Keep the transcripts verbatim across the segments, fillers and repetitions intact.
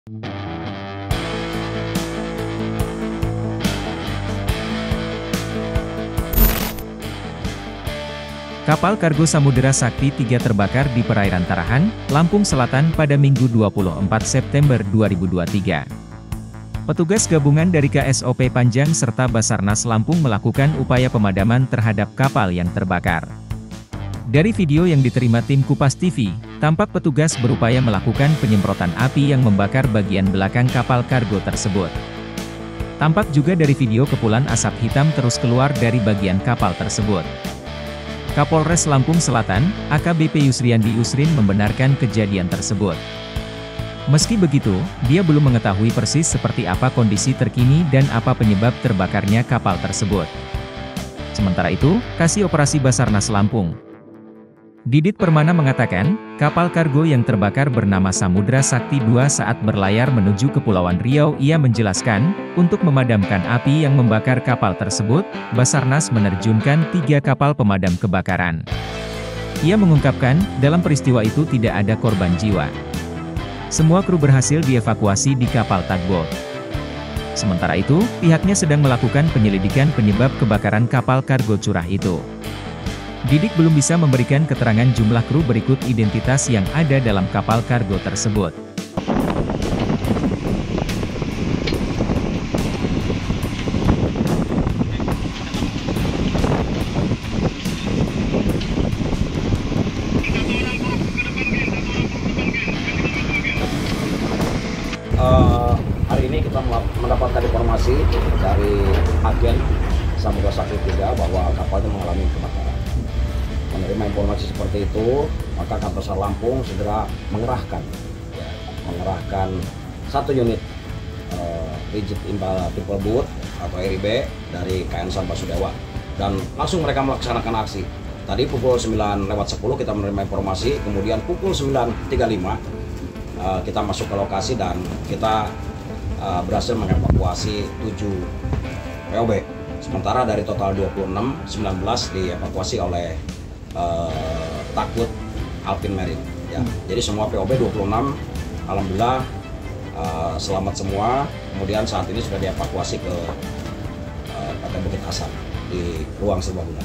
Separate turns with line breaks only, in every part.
Kapal kargo Samudera Sakti tiga terbakar di perairan Tarahan, Lampung Selatan pada Minggu dua puluh empat September dua ribu dua puluh tiga. Petugas gabungan dari K S O P Panjang serta Basarnas Lampung melakukan upaya pemadaman terhadap kapal yang terbakar. Dari video yang diterima tim Kupas T V, tampak petugas berupaya melakukan penyemprotan api yang membakar bagian belakang kapal kargo tersebut. Tampak juga dari video kepulan asap hitam terus keluar dari bagian kapal tersebut. Kapolres Lampung Selatan, A K B P Yusriandi Yusrin membenarkan kejadian tersebut. Meski begitu, dia belum mengetahui persis seperti apa kondisi terkini dan apa penyebab terbakarnya kapal tersebut. Sementara itu, Kasih Operasi Basarnas Lampung, Didit Permana mengatakan, kapal kargo yang terbakar bernama Samudera Sakti dua saat berlayar menuju Kepulauan Riau. Ia menjelaskan, untuk memadamkan api yang membakar kapal tersebut, Basarnas menerjunkan tiga kapal pemadam kebakaran. Ia mengungkapkan, dalam peristiwa itu tidak ada korban jiwa. Semua kru berhasil dievakuasi di kapal tugboat. Sementara itu, pihaknya sedang melakukan penyelidikan penyebab kebakaran kapal kargo curah itu. Didik belum bisa memberikan keterangan jumlah kru berikut identitas yang ada dalam kapal kargo tersebut.
Uh, hari ini kita mendapatkan informasi dari agen Samudera Sakti tiga bahwa kapalnya mengalami kebakaran. Menerima informasi seperti itu, maka Kapolres Lampung segera mengerahkan, ya, mengerahkan satu unit uh, rigid imbal triple boot atau R I B dari K N S A R Basudewa, dan langsung mereka melaksanakan aksi. Tadi pukul sembilan lewat sepuluh kita menerima informasi, kemudian pukul sembilan tiga puluh lima uh, kita masuk ke lokasi dan kita uh, berhasil mengevakuasi tujuh P O B. Sementara dari total dua puluh enam, sembilan belas dievakuasi oleh Uh, takut Alpine Marine, ya. Jadi semua P O B dua puluh enam alhamdulillah uh, selamat semua. Kemudian saat ini sudah dievakuasi ke uh, P T Bukit Asam di ruang serbaguna.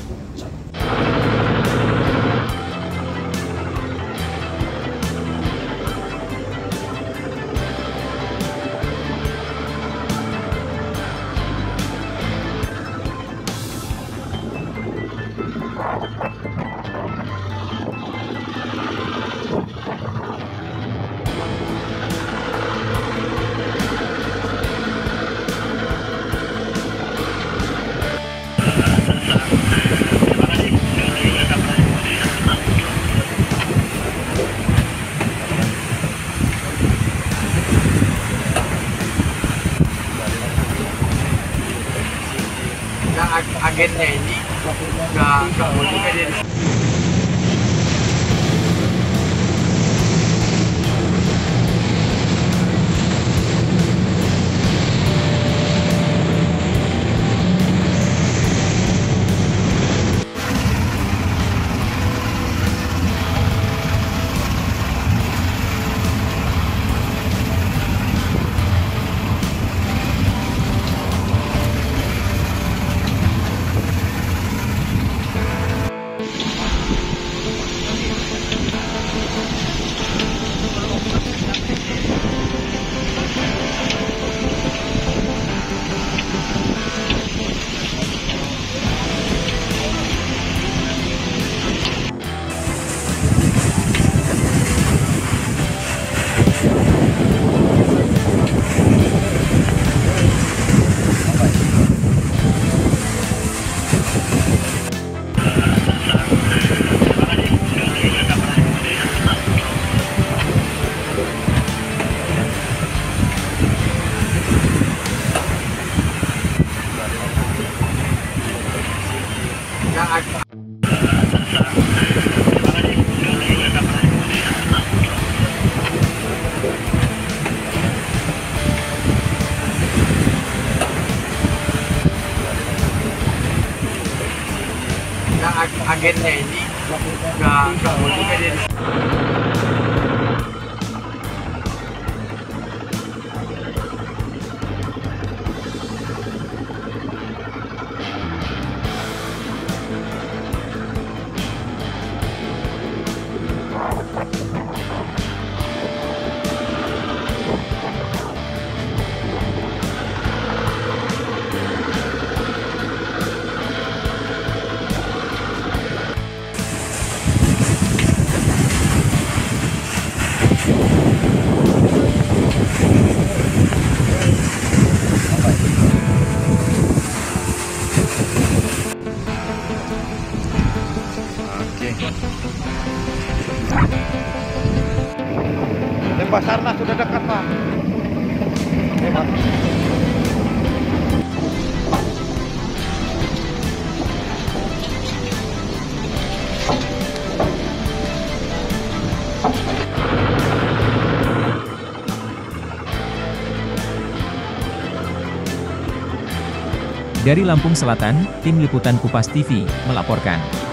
Agennya ini nggak nggak boleh dia. agennya ini nggak nggak boleh juga dia.
Dari Lampung Selatan, Tim Liputan Kupas T V melaporkan.